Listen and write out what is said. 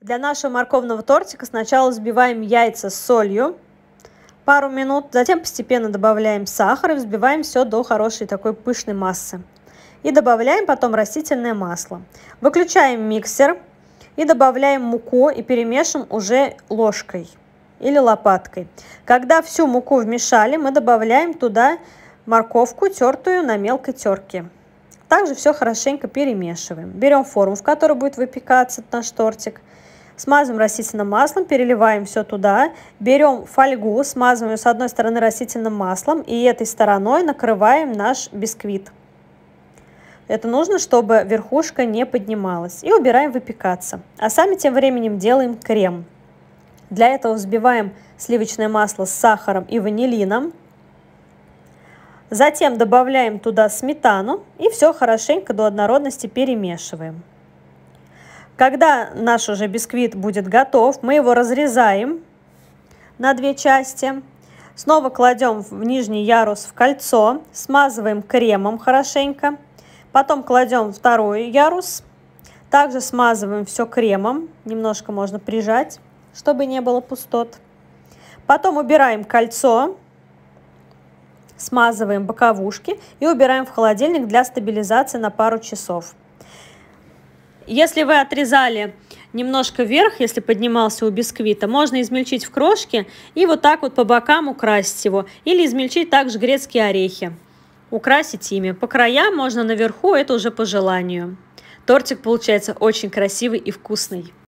Для нашего морковного тортика сначала взбиваем яйца с солью пару минут, затем постепенно добавляем сахар и взбиваем все до хорошей такой пышной массы. И добавляем потом растительное масло. Выключаем миксер и добавляем муку и перемешиваем уже ложкой или лопаткой. Когда всю муку вмешали, мы добавляем туда морковку, тертую на мелкой терке. Также все хорошенько перемешиваем. Берем форму, в которой будет выпекаться наш тортик. Смазываем растительным маслом, переливаем все туда. Берем фольгу, смазываем ее с одной стороны растительным маслом и этой стороной накрываем наш бисквит. Это нужно, чтобы верхушка не поднималась. И убираем выпекаться. А сами тем временем делаем крем. Для этого взбиваем сливочное масло с сахаром и ванилином. Затем добавляем туда сметану и все хорошенько до однородности перемешиваем. Когда наш уже бисквит будет готов, мы его разрезаем на две части. Снова кладем в нижний ярус в кольцо, смазываем кремом хорошенько. Потом кладем второй ярус, также смазываем все кремом, немножко можно прижать, чтобы не было пустот. Потом убираем кольцо, смазываем боковушки и убираем в холодильник для стабилизации на пару часов. Если вы отрезали немножко вверх, если поднимался у бисквита, можно измельчить в крошки и вот так вот по бокам украсить его. Или измельчить также грецкие орехи. Украсить ими. По краям можно наверху, это уже по желанию. Тортик получается очень красивый и вкусный.